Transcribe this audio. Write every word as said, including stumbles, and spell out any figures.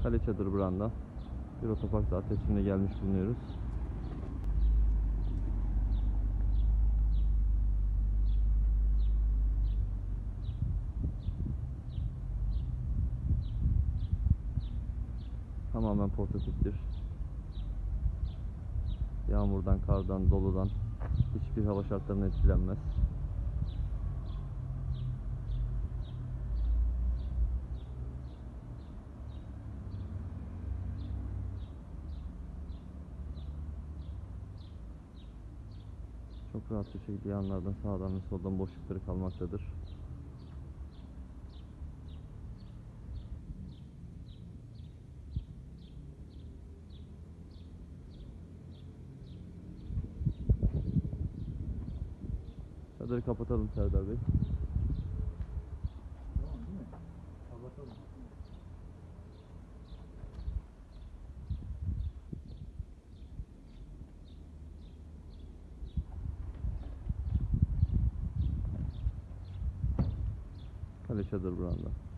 Kale Çadır Branda. Bir otopark daha teslimine gelmiş bulunuyoruz. Tamamen portatiftir. Yağmurdan, kardan, doludan hiçbir hava şartlarına etkilenmez. Çok rahat bir şekilde yanlardan, sağdan ve soldan boşlukları kalmaktadır. Çadırı kapatalım Serdar Bey. Tamam değil mi? Kapatalım. Kale Çadır Branda.